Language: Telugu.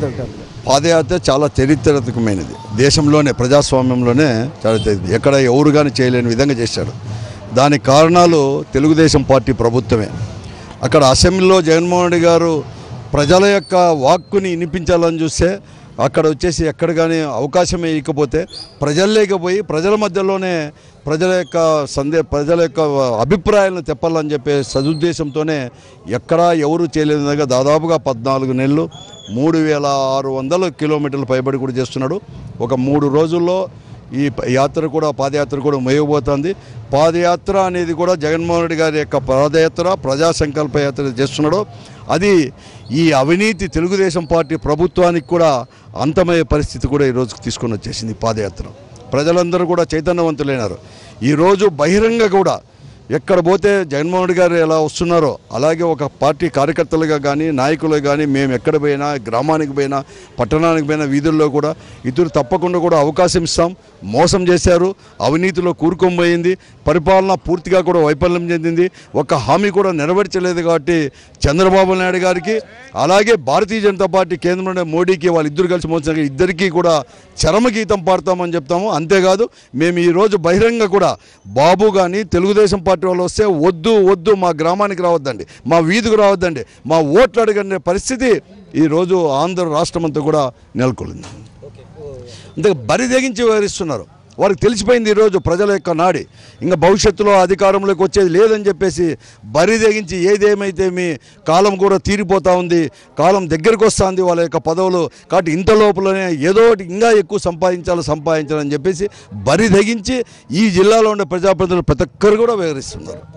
పాదయాత్ర చాలా చరిత్రాత్మకమైనది. దేశంలోనే ప్రజాస్వామ్యంలోనే చాలా ఎక్కడ ఎవరు కానీ చేయలేని విధంగా చేశాడు. దానికి కారణాలు తెలుగుదేశం పార్టీ ప్రభుత్వమే. అక్కడ అసెంబ్లీలో జగన్మోహన్ రెడ్డి గారు ప్రజల యొక్క వాక్కుని వినిపించాలని చూస్తే అక్కడ వచ్చేసి ఎక్కడ కానీ అవకాశమే ఇవ్వకపోతే ప్రజల్లేకపోయి ప్రజల మధ్యలోనే ప్రజల యొక్క అభిప్రాయాలను తెప్పాలని చెప్పే సదుద్దేశంతోనే ఎక్కడా ఎవరు చేయలేని విధంగా దాదాపుగా 14 నెలలు 3600 కిలోమీటర్ల పైబడి కూడా చేస్తున్నాడు. ఒక 3 రోజుల్లో ఈ యాత్ర కూడా పాదయాత్ర కూడా మోయబోతుంది. పాదయాత్ర అనేది కూడా జగన్మోహన్ రెడ్డి గారి యొక్క పాదయాత్ర ప్రజా సంకల్ప యాత్ర చేస్తున్నాడు. అది ఈ అవినీతి తెలుగుదేశం పార్టీ ప్రభుత్వానికి కూడా అంతమయ్యే పరిస్థితి కూడా ఈరోజు తీసుకొని వచ్చేసింది. పాదయాత్ర ప్రజలందరూ కూడా చైతన్యవంతులైనారు. ఈరోజు బహిరంగ కూడా ఎక్కడ పోతే జగన్మోహన్ రెడ్డి గారు ఎలా వస్తున్నారో అలాగే ఒక పార్టీ కార్యకర్తలుగా కానీ నాయకులుగా కానీ మేము ఎక్కడ పోయినా గ్రామానికి పోయినా పట్టణానికి పోయినా వీధుల్లో కూడా ఇద్దరు తప్పకుండా కూడా అవకాశం ఇస్తాం. మోసం చేశారు, అవినీతిలో కూరుకొనిపోయింది, పరిపాలన పూర్తిగా కూడా వైఫల్యం చెందింది, ఒక హామీ కూడా నెరవేర్చలేదు. కాబట్టి చంద్రబాబు నాయుడు గారికి అలాగే భారతీయ జనతా పార్టీ కేంద్రంలో మోడీకి వాళ్ళిద్దరు కలిసి మోసం ఇద్దరికీ కూడా చరమగీతం పాడతామని చెప్తాము. అంతేకాదు మేము ఈరోజు బహిరంగ కూడా బాబు కానీ తెలుగుదేశం పార్టీ వాళ్ళు వస్తే వద్దు మా గ్రామానికి రావద్దండి, మా వీధికి రావద్దండి, మా ఓట్లు అడగనే పరిస్థితి ఈరోజు ఆంధ్ర రాష్ట్రం అంతా కూడా నెలకొల్లింది. అంతే బరి తెగించి వివరిస్తున్నారు. వారికి తెలిసిపోయింది ఈరోజు ప్రజల యొక్క నాడి ఇంకా భవిష్యత్తులో అధికారంలోకి వచ్చేది లేదని చెప్పేసి బరి తెగించి ఏదేమైతే మీ కాలం కూడా తీరిపోతూ ఉంది, కాలం దగ్గరికి వస్తుంది వాళ్ళ యొక్క పదవులు. కాబట్టి ఇంత లోపలనే ఏదో ఇంకా ఎక్కువ సంపాదించాలని చెప్పేసి బరి తెగించి ఈ జిల్లాలో ఉండే ప్రజాప్రతినిధులు ప్రతి ఒక్కరు కూడా వివరిస్తున్నారు.